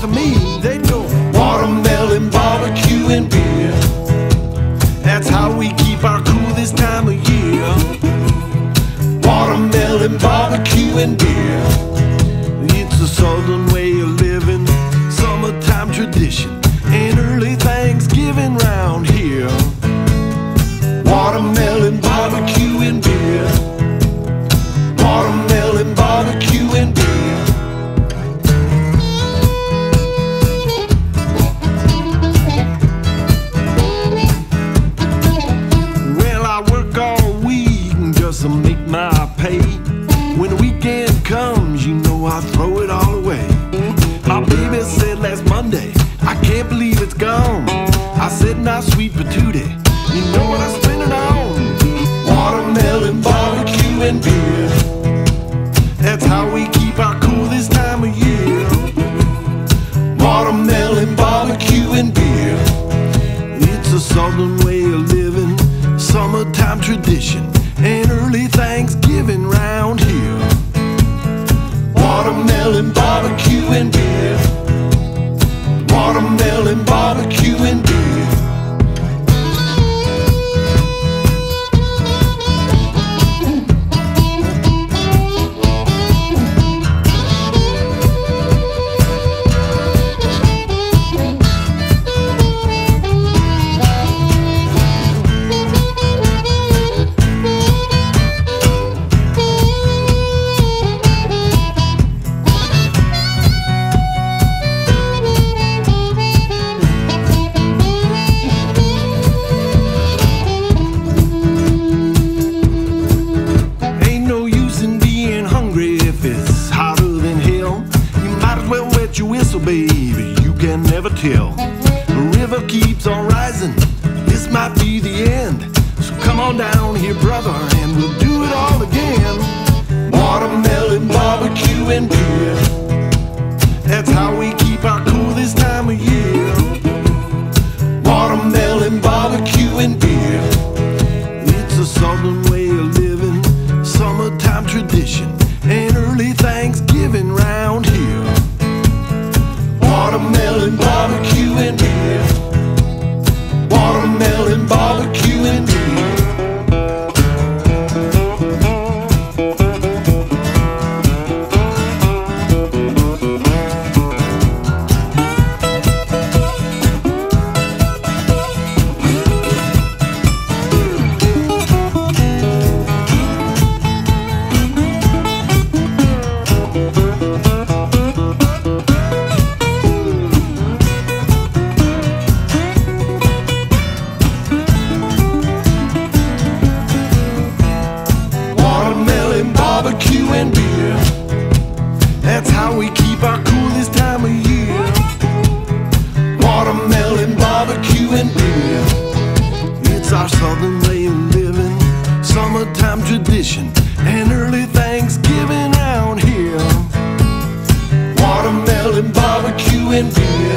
after me, they'd go watermelon, barbecue, and beer. That's how we keep our cool this time of year. Watermelon, barbecue, and beer. It's a southern way of living, summertime tradition, and early Thanksgiving round here. Watermelon, barbecue, and beer. Watermelon, barbecue, and beer. Well, I work all week just to make my pay. When the weekend comes, you know I throw it all away. My baby said last Monday, I can't believe it's gone. I said, now sweet patootie, you know what I spend it on? Watermelon, barbecue, and beer. That's how we keep our cool this time of year. Watermelon, barbecue, and beer. It's a southern way of living, summertime tradition, and early Thanksgiving round here. Watermelon, barbecue, and beer. Watermelon, barbecue, and beer. Your whistle, baby, you can never tell. The river keeps on rising, this might be the end. So come on down here, brother, and we'll do it all again. Watermelon, barbecue, and beer. That's how we keep our cool this time of year. Watermelon, barbecue, and beer. It's a southern way of living, summertime tradition, and early Thanksgiving round here. Watermelon, barbecue, and beer. Watermelon, barbecue, and beer. Barbecue and beer. That's how we keep our cool this time of year. Watermelon, barbecue, and beer. It's our southern way of living, summertime tradition, and early Thanksgiving out here. Watermelon, barbecue, and beer.